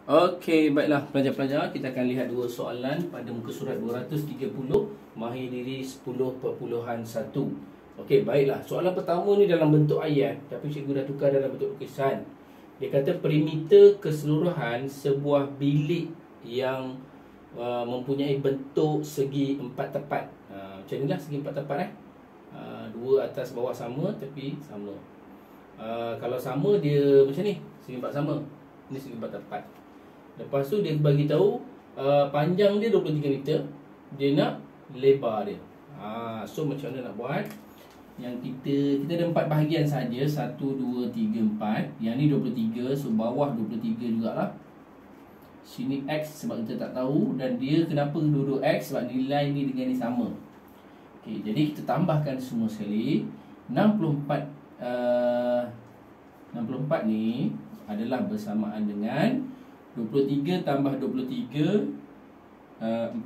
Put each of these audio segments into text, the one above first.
Okey, baiklah pelajar-pelajar, kita akan lihat dua soalan pada muka surat 230, mahir diri 10.1. Okey, baiklah. Soalan pertama ni dalam bentuk ayat, tapi cikgu dah tukar dalam bentuk lukisan. Dia kata perimeter keseluruhan sebuah bilik yang mempunyai bentuk segi empat tepat. Macam inilah segi empat tepat dua atas bawah sama tapi sama. Kalau sama dia macam ni, segi empat sama. Ini segi empat tepat. Lepas tu dia bagi tahu panjang dia 23 meter, dia nak lebar dia. So macam mana nak buat? Yang kita ada 4 bahagian saja, 1 2 3 4. Yang ni 23, so bawah 23 jugalah. Sini X sebab kita tak tahu, dan dia kenapa duduk X sebab nilai ni dengan ni sama. Okey, jadi kita tambahkan semua sekali. 64 ni adalah bersamaan dengan 23 tambah 23 46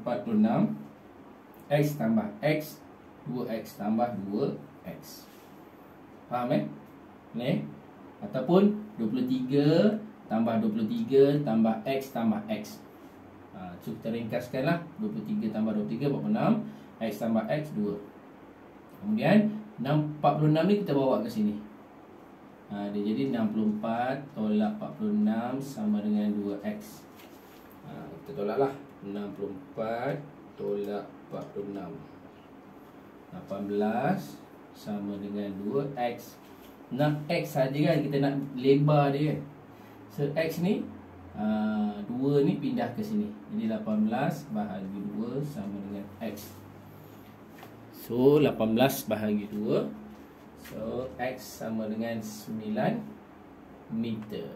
X tambah X 2X tambah 2X. Faham ni? Ataupun 23 tambah 23 tambah X tambah X. So kita ringkaskan lah. 23 tambah 23 46, X tambah X 2. Kemudian 46 ni kita bawa ke sini. Dia jadi 64 tolak 46 sama dengan 2X. Kita tolak lah. 64 tolak 46, 18 sama dengan 2X. Nak X saja kan, kita nak lebar dia kan. So X ni 2 ni pindah ke sini. Jadi 18 bahagi 2 sama dengan X. So 18 bahagi 2, so X sama dengan 9 meter.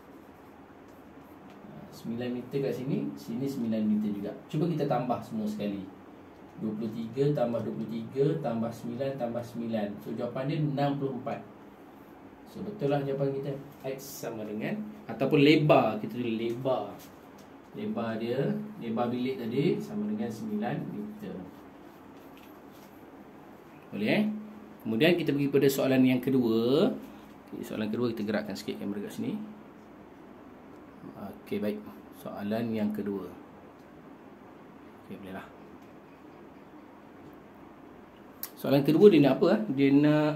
9 meter kat sini, sini 9 meter juga. Cuba kita tambah semua sekali. 23 tambah 23 tambah 9 tambah 9. So jawapan dia 64. So betul lah jawapan kita. X sama dengan, ataupun lebar, kita tulis lebar. Lebar dia, lebar bilik tadi sama dengan 9 meter. Boleh Kemudian kita pergi pada soalan yang kedua. Soalan kedua kita gerakkan sikit kamera kat sini. Okey, baik. Soalan yang kedua. Okey, bolehlah. Soalan kedua dia nak apa? Dia nak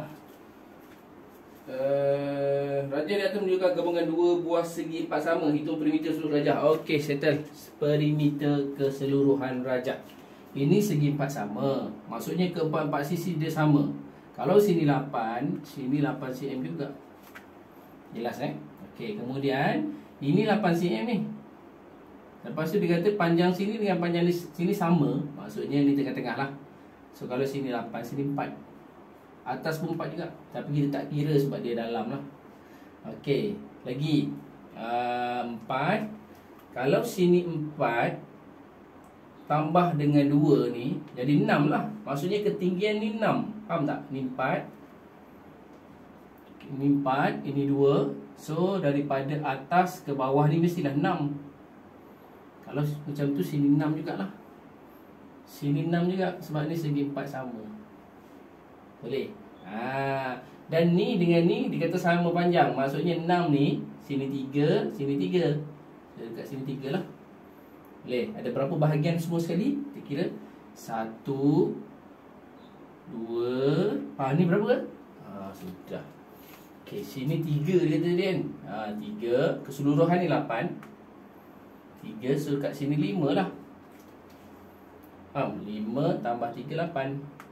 raja dia akan menunjukkan gabungan dua buah segi empat sama. Hitung perimeter seluruh rajah. Okey, settle. Perimeter keseluruhan rajah. Ini segi empat sama. Maksudnya keempat-empat sisi dia sama. Kalau sini 8, sini 8 cm juga. Jelas Okey, kemudian ini 8 cm ni. Lepas tu dia kata panjang sini dengan panjang sini sama. Maksudnya ni tengah-tengah lah. So kalau sini 8, sini 4. Atas pun 4 juga. Tapi kita tak kira sebab dia dalam lah. Okey, lagi 4. Kalau sini 4 tambah dengan 2 ni, jadi 6 lah. Maksudnya ketinggian ni 6. Faham tak? Ni 4, ini 4, ini 2. So daripada atas ke bawah ni mestilah 6. Kalau macam tu sini 6 jugalah. Sini 6 juga, sebab ni segi 4 sama. Boleh? Dan ni dengan ni dikata sama panjang. Maksudnya 6 ni, sini 3, sini 3. Dekat sini 3 lah. Boleh? Ada berapa bahagian semua sekali? Kita kira 1, 2. Ni berapa? Sudah. Okey, sini 3 dia kata dia kan. 3. Keseluruhan ni 8. 3, so kat sini 5 lah. 5 tambah 3, 8.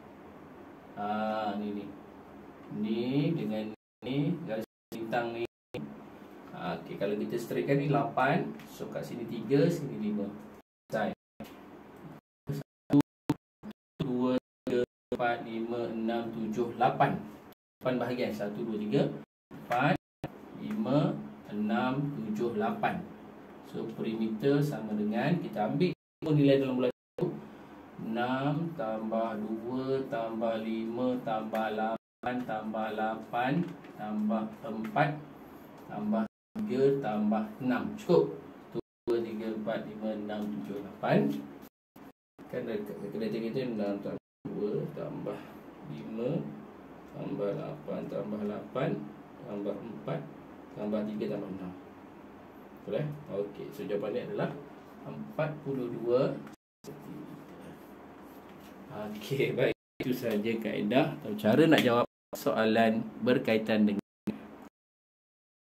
Ni dengan ni, garis bintang ni. Okey, kalau kita straightkan ni 8. So kat sini 3, sini 5. Selesai. 1, 2, 3, 4, 5, 6, 7, 8. 8 bahagian. 1, 2, 3, 4, 5, 6, 7, 8. So perimeter sama dengan, kita ambil nilai dalam bulan 6 tambah 2 tambah 5 tambah 8 tambah 8 tambah 4 tambah 3 tambah 6. Cukup? 2, 3, 4, 5, 6, 7, 8. Kan kalkulator kita 6 tambah 2 tambah 5 tambah 8 tambah 8 tambah 4 tambah 3 tambah 6. Betul Okey, so jawapannya adalah 42 Okey, baik. Itu sahaja kaedah atau cara nak jawab soalan berkaitan dengan